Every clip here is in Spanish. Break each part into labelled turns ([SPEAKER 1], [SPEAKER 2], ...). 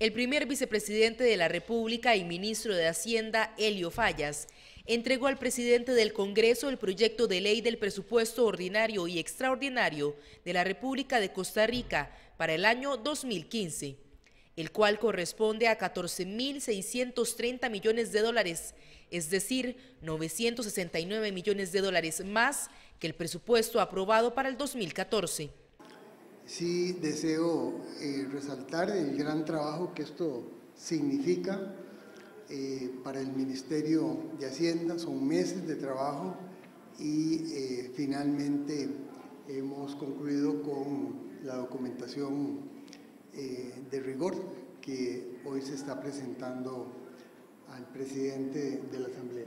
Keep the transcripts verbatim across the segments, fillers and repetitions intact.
[SPEAKER 1] El primer vicepresidente de la República y ministro de Hacienda, Elio Fallas, entregó al presidente del Congreso el proyecto de ley del presupuesto ordinario y extraordinario de la República de Costa Rica para el año dos mil quince, el cual corresponde a catorce mil seiscientos treinta millones de dólares, es decir, novecientos sesenta y nueve millones de dólares más que el presupuesto aprobado para el dos mil catorce.
[SPEAKER 2] Sí deseo eh, resaltar el gran trabajo que esto significa eh, para el Ministerio de Hacienda. Son meses de trabajo y eh, finalmente hemos concluido con la documentación eh, de rigor que hoy se está presentando al presidente de la Asamblea.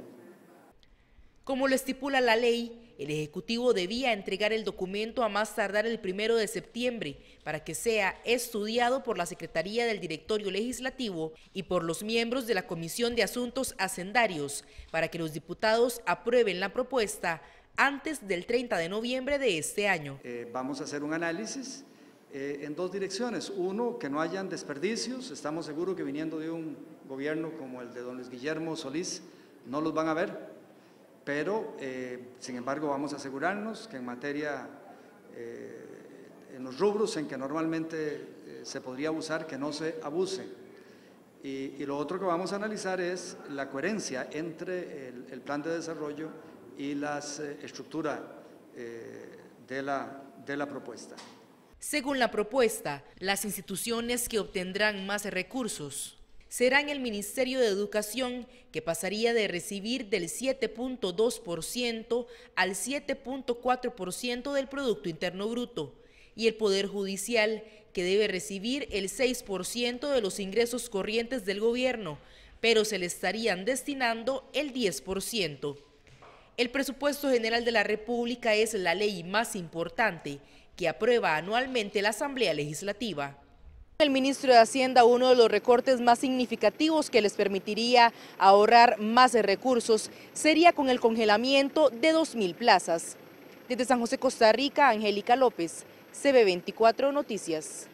[SPEAKER 1] Como lo estipula la ley, el Ejecutivo debía entregar el documento a más tardar el primero de septiembre para que sea estudiado por la Secretaría del Directorio Legislativo y por los miembros de la Comisión de Asuntos Hacendarios para que los diputados aprueben la propuesta antes del treinta de noviembre de este año.
[SPEAKER 3] Eh, vamos a hacer un análisis eh, en dos direcciones. Uno, que no hayan desperdicios. Estamos seguros que viniendo de un gobierno como el de don Luis Guillermo Solís no los van a ver. Pero, eh, sin embargo, vamos a asegurarnos que en materia, eh, en los rubros en que normalmente eh, se podría abusar, que no se abuse. Y, y lo otro que vamos a analizar es la coherencia entre el, el plan de desarrollo y la eh, estructura eh, de, la, de la propuesta.
[SPEAKER 1] Según la propuesta, las instituciones que obtendrán más recursos serán el Ministerio de Educación, que pasaría de recibir del siete punto dos por ciento al siete punto cuatro por ciento del Producto Interno Bruto, y el Poder Judicial, que debe recibir el seis por ciento de los ingresos corrientes del gobierno, pero se le estarían destinando el diez por ciento. El Presupuesto General de la República es la ley más importante que aprueba anualmente la Asamblea Legislativa. El ministro de Hacienda, uno de los recortes más significativos que les permitiría ahorrar más recursos sería con el congelamiento de dos mil plazas. Desde San José, Costa Rica, Angélica López, C B veinticuatro Noticias.